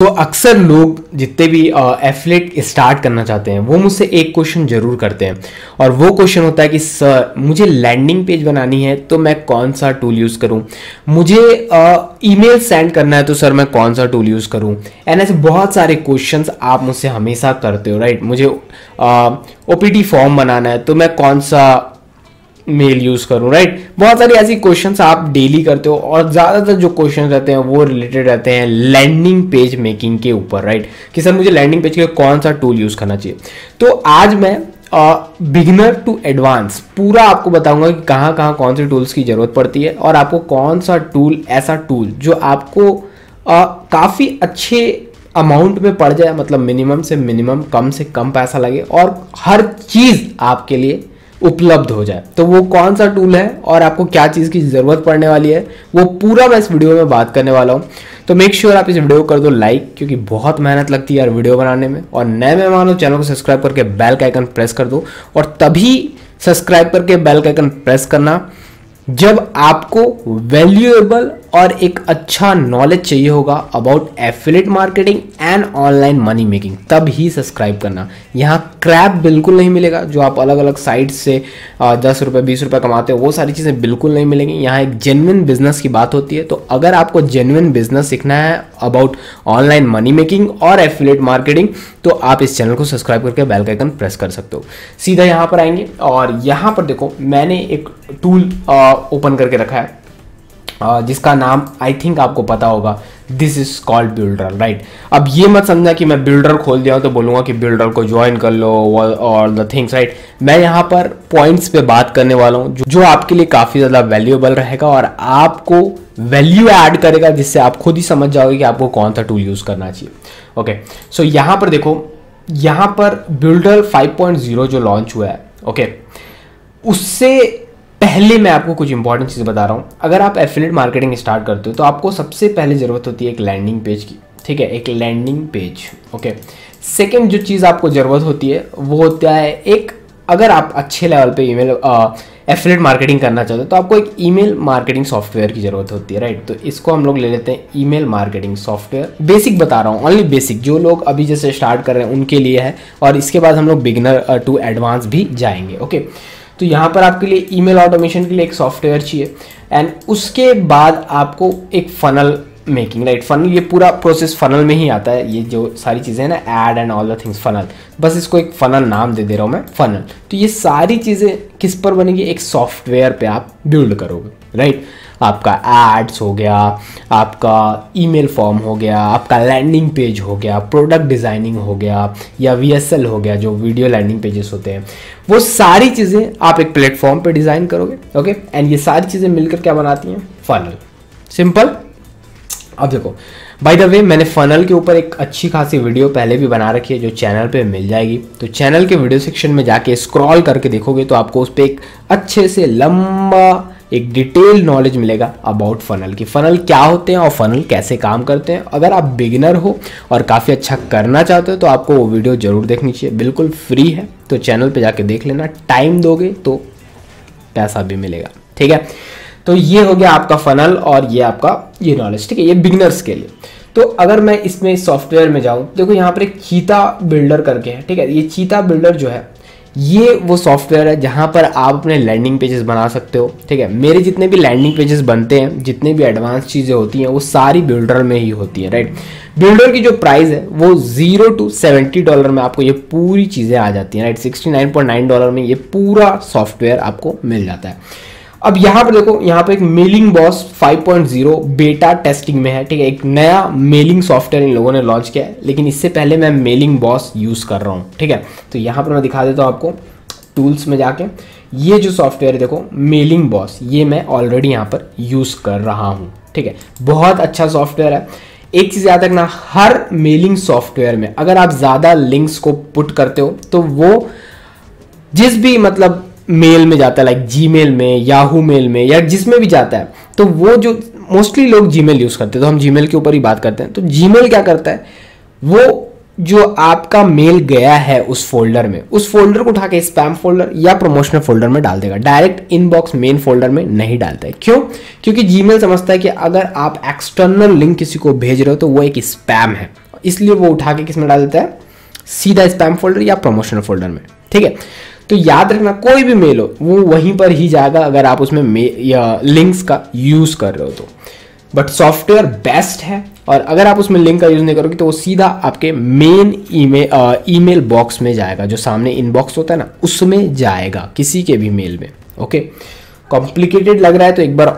तो अक्सर लोग जितने भी एफिलिएट स्टार्ट करना चाहते हैं वो मुझसे एक क्वेश्चन जरूर करते हैं, और वो क्वेश्चन होता है कि सर मुझे लैंडिंग पेज बनानी है तो मैं कौन सा टूल यूज़ करूं, मुझे ईमेल सेंड करना है तो सर मैं कौन सा टूल यूज़ करूं। एंड ऐसे बहुत सारे क्वेश्चंस आप मुझसे हमेशा करते हो, राइट। मुझे ओपीटी फॉर्म बनाना है तो मैं कौन सा मेल यूज करूं, राइट। बहुत सारी ऐसी क्वेश्चंस आप डेली करते हो, और ज्यादातर जो क्वेश्चन रहते हैं वो रिलेटेड रहते हैं लैंडिंग पेज मेकिंग के ऊपर, राइट, कि सर मुझे लैंडिंग पेज के लिए कौन सा टूल यूज करना चाहिए। तो आज मैं बिगिनर टू एडवांस पूरा आपको बताऊंगा कि कहाँ कहाँ कौन से टूल्स की जरूरत पड़ती है, और आपको कौन सा टूल, ऐसा टूल जो आपको काफी अच्छे अमाउंट में पड़ जाए, मतलब मिनिमम से मिनिमम, कम से कम पैसा लगे और हर चीज आपके लिए उपलब्ध हो जाए। तो वो कौन सा टूल है और आपको क्या चीज़ की ज़रूरत पड़ने वाली है, वो पूरा मैं इस वीडियो में बात करने वाला हूँ। तो मेक श्योर आप इस वीडियो को कर दो लाइक, क्योंकि बहुत मेहनत लगती है यार वीडियो बनाने में। और नए मेहमान हो चैनल को सब्सक्राइब करके बेल का आइकन प्रेस कर दो, और तभी सब्सक्राइब करके बेल का आइकन प्रेस करना जब आपको वैल्यूएबल और एक अच्छा नॉलेज चाहिए होगा about affiliate marketing and online money making, तब ही सब्सक्राइब करना। यहाँ क्रैप बिल्कुल नहीं मिलेगा, जो आप अलग अलग साइट से 10 रुपये 20 रुपये कमाते हो, वो सारी चीज़ें बिल्कुल नहीं मिलेंगी। यहाँ एक जेन्युइन बिजनेस की बात होती है। तो अगर आपको जेन्युइन बिजनेस सीखना है अबाउट ऑनलाइन मनी मेकिंग और एफिलिएट मार्केटिंग, तो आप इस चैनल को सब्सक्राइब करके बेल का आइकन प्रेस कर सकते हो। सीधा यहाँ पर आएंगे, और यहाँ पर देखो मैंने एक टूल ओपन करके रखा है जिसका नाम आई थिंक आपको पता होगा, this is called builder, right. अब ये मत समझना कि मैं बिल्डर खोल दिया हूं तो बोलूंगा कि बिल्डर को ज्वाइन कर लो और द थिंग्स, राइट। मैं यहाँ पर पॉइंट्स पे बात करने वाला हूँ जो आपके लिए काफी ज्यादा वैल्यूएबल रहेगा और आपको वैल्यू ऐड करेगा, जिससे आप खुद ही समझ जाओगे कि आपको कौन सा टूल यूज करना चाहिए। ओके, सो यहाँ पर देखो, यहाँ पर बिल्डर 5.0 जो लॉन्च हुआ है, ओके, उससे पहले मैं आपको कुछ इंपॉर्टेंट चीज़ बता रहा हूँ। अगर आप एफिलिएट मार्केटिंग स्टार्ट करते हो तो आपको सबसे पहले ज़रूरत होती है एक लैंडिंग पेज की, ठीक है, एक लैंडिंग पेज। ओके, सेकंड जो चीज़ आपको ज़रूरत होती है वो होता है एक, अगर आप अच्छे लेवल पे ईमेल एफिलिएट मार्केटिंग करना चाहते हो तो आपको एक ईमेल मार्केटिंग सॉफ्टवेयर की ज़रूरत होती है, राइट। तो इसको हम लोग ले लेते हैं ईमेल मार्केटिंग सॉफ्टवेयर। बेसिक बता रहा हूँ, ओनली बेसिक, जो लोग अभी जैसे स्टार्ट कर रहे हैं उनके लिए है, और इसके बाद हम लोग बिगिनर टू एडवांस भी जाएंगे। ओके, तो यहाँ पर आपके लिए ईमेल ऑटोमेशन के लिए एक सॉफ्टवेयर चाहिए, एंड उसके बाद आपको एक फनल मेकिंग, राइट। फनल, ये पूरा प्रोसेस फनल में ही आता है, ये जो सारी चीज़ें हैं ना, ad and all the things, funnel, बस इसको एक फनल नाम दे रहा हूँ मैं, फनल। तो ये सारी चीज़ें किस पर बनेगी, एक सॉफ्टवेयर पे आप बिल्ड करोगे, राइट। आपका एड्स हो गया, आपका ईमेल फॉर्म हो गया, आपका लैंडिंग पेज हो गया, प्रोडक्ट डिज़ाइनिंग हो गया, या VSL हो गया, जो वीडियो लैंडिंग पेजेस होते हैं, वो सारी चीज़ें आप एक प्लेटफॉर्म पे डिज़ाइन करोगे। ओके, एंड ये सारी चीज़ें मिलकर क्या बनाती हैं, फनल। सिंपल। अब देखो, बाय द वे, मैंने फनल के ऊपर एक अच्छी खासी वीडियो पहले भी बना रखी है जो चैनल पे मिल जाएगी। तो चैनल के वीडियो सेक्शन में जाके स्क्रॉल करके देखोगे तो आपको उस पर एक अच्छे से लंबा एक डिटेल नॉलेज मिलेगा अबाउट फनल की, फनल क्या होते हैं और फनल कैसे काम करते हैं। अगर आप बिगिनर हो और काफ़ी अच्छा करना चाहते हो तो आपको वो वीडियो जरूर देखनी चाहिए, बिल्कुल फ्री है। तो चैनल पे जाके देख लेना, टाइम दोगे तो पैसा भी मिलेगा, ठीक है। तो ये हो गया आपका फनल, और ये आपका ये नॉलेज, ठीक है, ये बिगिनर्स के लिए। तो अगर मैं इसमें सॉफ्टवेयर में जाऊँ, देखो यहाँ पर एक चीता बिल्डर करके है, ठीक है। ये चीता बिल्डर जो है, ये वो सॉफ्टवेयर है जहाँ पर आप अपने लैंडिंग पेजेस बना सकते हो, ठीक है। मेरे जितने भी लैंडिंग पेजेस बनते हैं, जितने भी एडवांस चीज़ें होती हैं, वो सारी बिल्डर में ही होती हैं, राइट। बिल्डर की जो प्राइस है वो $0 to $70 में आपको ये पूरी चीज़ें आ जाती हैं, राइट। $69.9 में ये पूरा सॉफ्टवेयर आपको मिल जाता है। अब यहाँ पर देखो, यहाँ पर एक मेलिंग बॉस 5.0 बेटा टेस्टिंग में है, ठीक है। एक नया मेलिंग सॉफ्टवेयर इन लोगों ने लॉन्च किया है, लेकिन इससे पहले मैं मेलिंग बॉस यूज़ कर रहा हूँ, ठीक है। तो यहाँ पर मैं दिखा देता हूँ आपको टूल्स में जाके, ये जो सॉफ्टवेयर है देखो, मेलिंग बॉस, ये मैं ऑलरेडी यहाँ पर यूज़ कर रहा हूँ, ठीक है। बहुत अच्छा सॉफ्टवेयर है। एक चीज़ याद रखना, हर मेलिंग सॉफ्टवेयर में अगर आप ज़्यादा लिंक्स को पुट करते हो तो वो जिस भी मतलब मेल में जाता है, लाइक जीमेल में, याहू मेल में, या जिसमें भी जाता है, तो वो जो मोस्टली लोग जीमेल यूज़ करते हैं, तो हम जीमेल के ऊपर ही बात करते हैं। तो जीमेल क्या करता है, वो जो आपका मेल गया है उस फोल्डर में, उस फोल्डर को उठा के स्पैम फोल्डर या प्रमोशनल फोल्डर में डाल देगा, डायरेक्ट इनबॉक्स मेन फोल्डर में नहीं डालता है। क्यों? क्योंकि जीमेल समझता है कि अगर आप एक्सटर्नल लिंक किसी को भेज रहे हो तो वो एक स्पैम है, इसलिए वो उठा के किस में डाल देता है, सीधा स्पैम फोल्डर या प्रमोशनल फोल्डर में। ठीक है, तो याद रखना कोई भी मेल हो वो वहीं पर ही जाएगा अगर आप उसमें या लिंक्स का यूज कर रहे हो तो। बट सॉफ्टवेयर बेस्ट है, और अगर आप उसमें लिंक का यूज नहीं करोगे तो वो सीधा आपके मेन ईमेल बॉक्स में जाएगा, जो सामने इनबॉक्स होता है ना उसमें जाएगा, किसी के भी मेल में। ओके, कॉम्प्लिकेटेड लग रहा है तो एक बार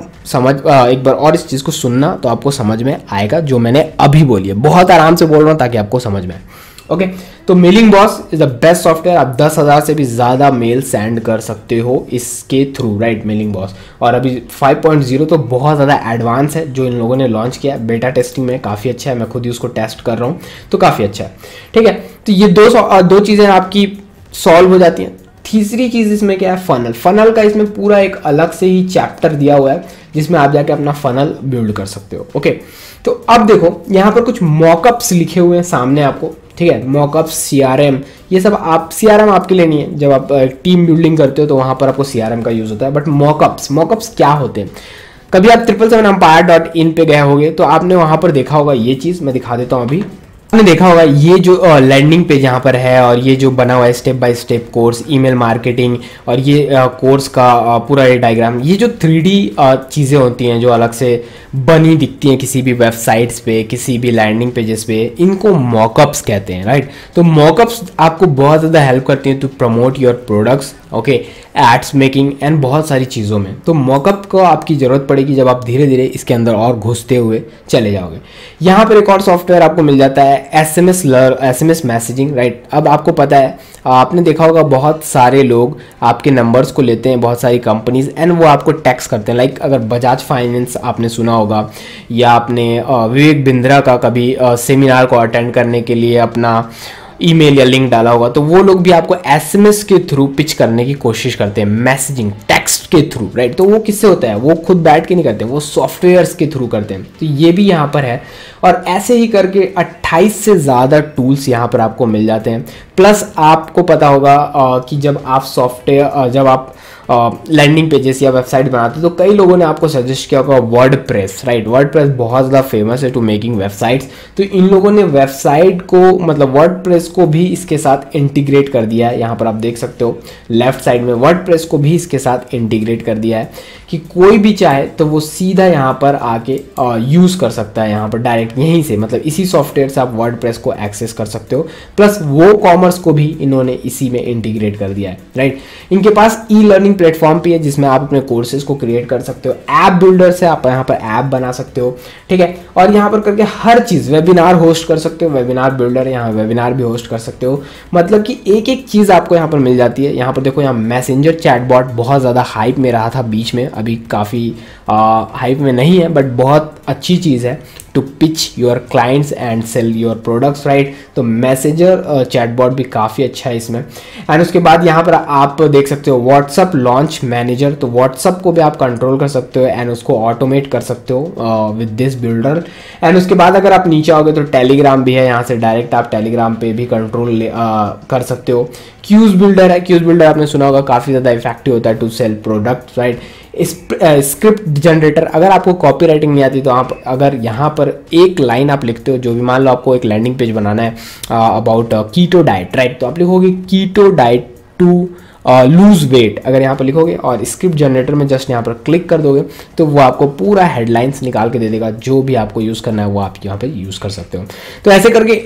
और इस चीज़ को सुनना तो आपको समझ में आएगा जो मैंने अभी बोली है। बहुत आराम से बोल रहा हूँ ताकि आपको समझ में आए। ओके, तो mailing boss is the best software. आप 10,000 से भी ज़्यादा मेल सेंड कर सकते हो इसके थ्रू, राइट, मेलिंग बॉस। और अभी 5.0 तो बहुत ज़्यादा एडवांस है जो इन लोगों ने लॉन्च किया है। बेटा टेस्टिंग में काफ़ी अच्छा है, मैं खुद ही उसको टेस्ट कर रहा हूँ तो काफ़ी अच्छा है। ठीक है, तो ये दो चीज़ें आपकी सॉल्व हो जाती हैं। तीसरी चीज़ इसमें क्या है, फनल। फनल का इसमें पूरा एक अलग से ही चैप्टर दिया हुआ है जिसमें आप जाके अपना फनल बिल्ड कर सकते हो। ओके, तो अब देखो यहाँ पर कुछ मॉकअप्स लिखे हुए हैं सामने आपको। ठीक है, मॉकअप्स, CRM, ये सब आप CRM आपके लिए नहीं है। जब आप टीम बिल्डिंग करते हो तो वहाँ पर आपको CRM का यूज़ होता है। बट मॉकअप्स क्या होते हैं? कभी आप 777empire.in पे गए होगे तो आपने वहाँ पर देखा होगा ये चीज़, मैं दिखा देता हूँ। अभी आपने देखा होगा ये जो लैंडिंग पेज यहाँ पर है और ये जो बना हुआ है step by step course, email marketing, और ये कोर्स का पूरा ये डायग्राम, ये जो 3D चीज़ें होती हैं जो अलग से बनी दिखती हैं किसी भी वेबसाइट्स पे, किसी भी लैंडिंग पेजेस पे, इनको मॉकअप्स कहते हैं, राइट। तो मॉकअप्स आपको बहुत ज़्यादा हेल्प करती हैं to promote your products, okay, ads making and बहुत सारी चीज़ों में। तो मॉकअप को आपकी ज़रूरत पड़ेगी जब आप धीरे धीरे इसके अंदर और घुसते हुए चले जाओगे। यहाँ पर एक और सॉफ्टवेयर आपको मिल जाता है SMS मैसेजिंग, राइट। अब आपको पता है, आपने देखा होगा बहुत सारे लोग आपके नंबर्स को लेते हैं, बहुत सारी कंपनीज, एंड वो आपको टैक्स करते हैं। लाइक अगर बजाज फाइनेंस आपने सुना होगा, या आपने विवेक बिंद्रा का कभी सेमिनार को अटेंड करने के लिए अपना ईमेल या लिंक डाला होगा, तो वो लोग भी आपको SMS के थ्रू पिच करने की कोशिश करते हैं, मैसेजिंग, टेक्स्ट के थ्रू, राइट। तो वो किससे होता है? वो खुद बैठ के नहीं करते, वो सॉफ्टवेयर्स के थ्रू करते हैं। तो ये भी यहाँ पर है, और ऐसे ही करके 28 से ज़्यादा टूल्स यहाँ पर आपको मिल जाते हैं। प्लस आपको पता होगा कि जब आप लैंडिंग पेजेस या वेबसाइट बनाते हो तो कई लोगों ने आपको सजेस्ट किया होगा वर्डप्रेस, राइट। वर्डप्रेस बहुत ज़्यादा फेमस है टू मेकिंग वेबसाइट्स। तो इन लोगों ने वेबसाइट को, मतलब वर्डप्रेस को भी इसके साथ इंटीग्रेट कर दिया है। यहाँ पर आप देख सकते हो लेफ्ट साइड में वर्डप्रेस को भी इसके साथ इंटीग्रेट कर दिया है कि कोई भी चाहे तो वो सीधा यहाँ पर आके यूज़ कर सकता है, यहाँ पर डायरेक्ट यहीं से, मतलब इसी सॉफ्टवेयर से आप वर्डप्रेस को एक्सेस कर सकते हो। प्लस वो कॉमर्स को भी इन्होंने इसी में इंटीग्रेट कर दिया है, राइट। इनके पास ई लर्निंग प्लेटफॉर्म भी है जिसमें आप अपने कोर्सेज को क्रिएट कर सकते हो। ऐप बिल्डर से आप यहाँ पर ऐप बना सकते हो, ठीक है। और यहाँ पर करके हर चीज़, वेबिनार होस्ट कर सकते हो, वेबिनार बिल्डर, यहाँ वेबिनार भी होस्ट कर सकते हो। मतलब कि एक एक चीज़ आपको यहाँ पर मिल जाती है। यहाँ पर देखो, यहाँ मैसेंजर चैटबॉट बहुत ज़्यादा हाइप में रहा था बीच में, अभी काफ़ी हाइप में नहीं है, बट बहुत अच्छी चीज़ है to pitch your clients and sell your products, right. तो मैसेंजर चैटबॉट भी काफ़ी अच्छा है इसमें। एंड उसके बाद यहाँ पर आप देख सकते हो व्हाट्सअप लॉन्च मैनेजर, तो व्हाट्सअप को भी आप कंट्रोल कर सकते हो एंड उसको ऑटोमेट कर सकते हो विद दिस बिल्डर। एंड उसके बाद अगर आप नीचे आओगे तो टेलीग्राम भी है, यहाँ से डायरेक्ट आप टेलीग्राम पे भी कंट्रोल कर सकते हो। क्यूज बिल्डर है, क्यूज बिल्डर आपने सुना होगा, काफ़ी ज़्यादा इफेक्टिव होता है to sell product, right. Script generator, अगर आपको कॉपी राइटिंग नहीं आती तो आप अगर यहाँ पर एक लाइन आप लिखते हो, जो भी मान लो आपको एक लैंडिंग पेज बनाना है अबाउट कीटो डाइट, राइट, तो आप लिखोगे keto diet to lose weight, अगर यहाँ पर लिखोगे और स्क्रिप्ट जनरेटर में जस्ट यहाँ पर क्लिक कर दोगे तो वो आपको पूरा हेडलाइंस निकाल के दे देगा। जो भी आपको यूज़ करना है वो आप यहाँ पे यूज़ कर सकते हो। तो ऐसे करके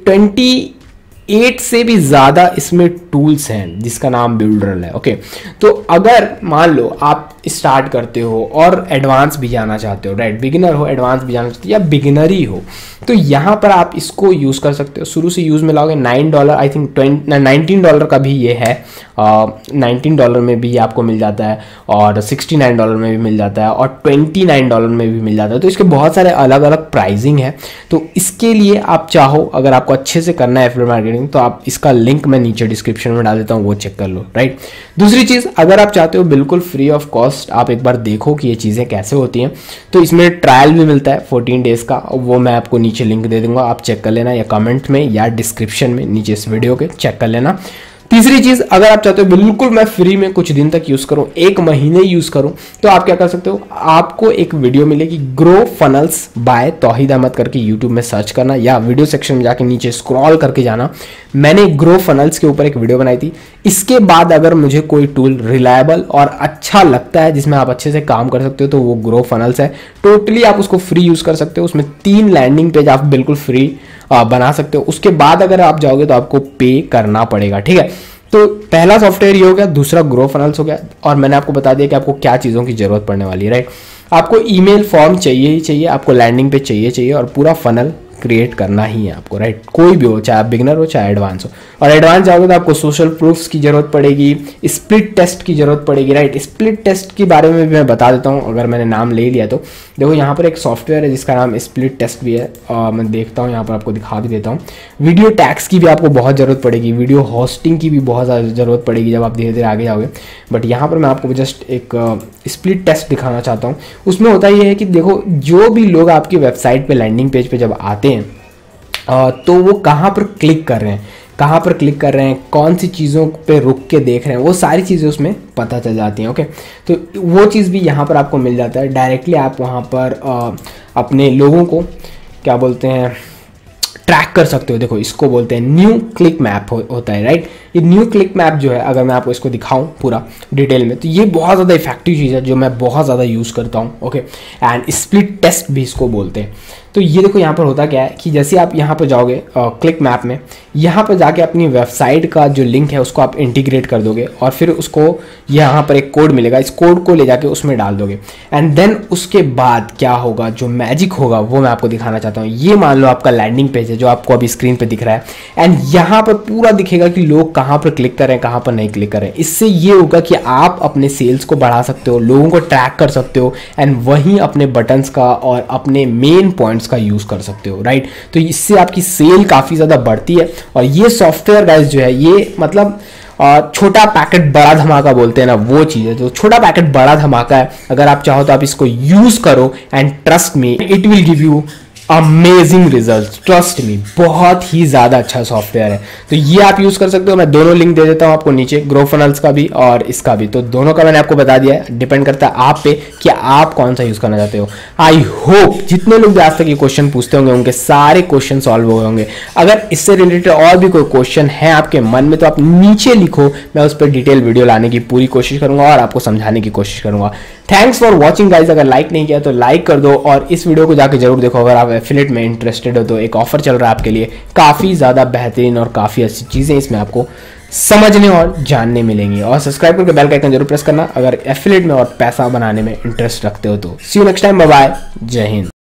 28 से भी ज़्यादा इसमें टूल्स हैं जिसका नाम बिल्डर है, ओके। तो अगर मान लो आप स्टार्ट करते हो और एडवांस भी जाना चाहते हो, राइट, बिगिनर हो, एडवांस भी जाना चाहते हो, या बिगिनर ही हो, तो यहाँ पर आप इसको यूज़ कर सकते हो। शुरू से यूज़ में लाओगे $9, आई थिंक $19 का भी ये है, $19 में भी आपको मिल जाता है, और $69 में भी मिल जाता है, और $29 में भी मिल जाता है। तो इसके बहुत सारे अलग अलग प्राइसिंग है। तो इसके लिए आप चाहो, अगर आपको अच्छे से करना है एफिलिएट मार्केटिंग, तो आप इसका लिंक मैं नीचे डिस्क्रिप्शन में डाल देता हूँ, वो चेक कर लो, राइट। दूसरी चीज़, अगर आप चाहते हो बिल्कुल फ्री ऑफ कॉस्ट आप एक बार देखो कि ये चीज़ें कैसे होती हैं, तो इसमें ट्रायल भी मिलता है 14 डेज़ का, वो मैं आपको नीचे लिंक दे दूंगा, आप चेक कर लेना, या कमेंट में या डिस्क्रिप्शन में नीचे इस वीडियो के चेक कर लेना। तीसरी चीज, अगर आप चाहते हो बिल्कुल मैं फ्री में कुछ दिन तक यूज करूं, 1 महीने यूज करूं, तो आप क्या कर सकते हो, आपको एक वीडियो मिलेगी, ग्रो फनल्स बाय तौहीद अहमद करके यूट्यूब में सर्च करना या वीडियो सेक्शन में जाके नीचे स्क्रॉल करके जाना। मैंने ग्रो फनल्स के ऊपर एक वीडियो बनाई थी। इसके बाद अगर मुझे कोई टूल रिलायबल और अच्छा लगता है जिसमें आप अच्छे से काम कर सकते हो तो वो ग्रो फनल्स है। टोटली आप उसको फ्री यूज कर सकते हो। उसमें 3 लैंडिंग पेज आप बिल्कुल फ्री बना सकते हो। उसके बाद अगर आप जाओगे तो आपको पे करना पड़ेगा, ठीक है। तो पहला सॉफ्टवेयर ये हो गया, दूसरा ग्रो फनल्स हो गया, और मैंने आपको बता दिया कि आपको क्या चीज़ों की जरूरत पड़ने वाली है, राइट। आपको ईमेल फॉर्म चाहिए ही चाहिए, आपको लैंडिंग पेज चाहिए और पूरा फनल क्रिएट करना ही है आपको, राइट। कोई भी हो, चाहे आप बिगनर हो चाहे एडवांस हो। और एडवांस जाओगे तो आपको सोशल प्रूफ्स की जरूरत पड़ेगी, स्प्लिट टेस्ट की जरूरत पड़ेगी, राइट। स्प्लिट टेस्ट के बारे में भी मैं बता देता हूँ अगर मैंने नाम ले लिया तो। देखो यहाँ पर एक सॉफ्टवेयर है जिसका नाम स्प्लिट टेस्ट भी है, मैं देखता हूँ यहाँ पर, आपको दिखा भी देता हूँ। वीडियो टैग्स की भी आपको बहुत ज़रूरत पड़ेगी, वीडियो होस्टिंग की भी बहुत ज़्यादा ज़रूरत पड़ेगी जब आप धीरे धीरे आगे जाओगे। बट यहाँ पर मैं आपको जस्ट एक स्प्लिट टेस्ट दिखाना चाहता हूँ। उसमें होता ये है कि देखो, जो भी लोग आपकी वेबसाइट पे लैंडिंग पेज पे जब आते हैं तो वो कहाँ पर क्लिक कर रहे हैं, कहाँ पर क्लिक कर रहे हैं, कौन सी चीज़ों पे रुक के देख रहे हैं, वो सारी चीज़ें उसमें पता चल जाती हैं, ओके। तो वो चीज़ भी यहाँ पर आपको मिल जाता है। डायरेक्टली आप वहाँ पर अपने लोगों को क्या बोलते हैं, ट्रैक कर सकते हो। देखो इसको बोलते हैं न्यू क्लिक मैप होता है, राइट। ये न्यू क्लिक मैप जो है, अगर मैं आपको इसको दिखाऊं पूरा डिटेल में, तो ये बहुत ज़्यादा इफेक्टिव चीज़ है जो मैं बहुत ज़्यादा यूज़ करता हूँ, ओके। एंड स्प्लिट टेस्ट भी इसको बोलते हैं। तो ये देखो यहाँ पर होता क्या है कि जैसे आप यहाँ पर जाओगे क्लिक मैप में, यहाँ पर जाके अपनी वेबसाइट का जो लिंक है उसको आप इंटीग्रेट कर दोगे और फिर उसको यहाँ पर एक कोड मिलेगा, इस कोड को ले जाके उसमें डाल दोगे। एंड देन उसके बाद क्या होगा, जो मैजिक होगा वो मैं आपको दिखाना चाहता हूँ। ये मान लो आपका लैंडिंग पेज है जो आपको अभी स्क्रीन पे दिख रहा है, एंड यहाँ पर पूरा दिखेगा कि लोग कहाँ पर क्लिक कर रहे हैं, कहाँ पर नहीं क्लिक कर रहे हैं। इससे ये होगा कि आप अपने सेल्स को बढ़ा सकते हो, लोगों को ट्रैक कर सकते हो, एंड वहीं अपने बटन्स का और अपने मेन पॉइंट्स का यूज कर सकते हो, राइट। तो इससे आपकी सेल काफी ज्यादा बढ़ती है। और ये सॉफ्टवेयर गाइस जो है, ये मतलब छोटा पैकेट बड़ा धमाका बोलते हैं ना, वो चीज है। तो छोटा पैकेट बड़ा धमाका है। अगर आप चाहो तो आप इसको यूज करो, and trust me, it will give you amazing result, trust me. बहुत ही ज़्यादा अच्छा सॉफ्टवेयर है, तो ये आप यूज़ कर सकते हो। मैं दोनों लिंक दे देता हूँ आपको नीचे, ग्रो फनल्स का भी और इसका भी। तो दोनों का मैंने आपको बता दिया है, डिपेंड करता है आप पे कि आप कौन सा यूज़ करना चाहते हो। आई होप जितने लोग आज तक ये क्वेश्चन पूछते होंगे उनके सारे क्वेश्चन सॉल्व हो होंगे। अगर इससे रिलेटेड और भी कोई क्वेश्चन है आपके मन में तो आप नीचे लिखो, मैं उस पर डिटेल वीडियो लाने की पूरी कोशिश करूंगा और आपको समझाने की कोशिश करूंगा। Thanks for watching guys. अगर लाइक नहीं किया तो लाइक कर दो और इस वीडियो को जाके जरूर देखो। अगर आप एफिलिएट में इंटरेस्टेड हो तो एक ऑफर चल रहा है आपके लिए, काफ़ी ज़्यादा बेहतरीन और काफ़ी अच्छी चीज़ें इसमें आपको समझने और जानने मिलेंगी। और सब्सक्राइब करके बेल का आइकन जरूर प्रेस करना अगर एफिलिएट में और पैसा बनाने में इंटरेस्ट रखते हो तो। See you next time, bye bye, Jai Hind.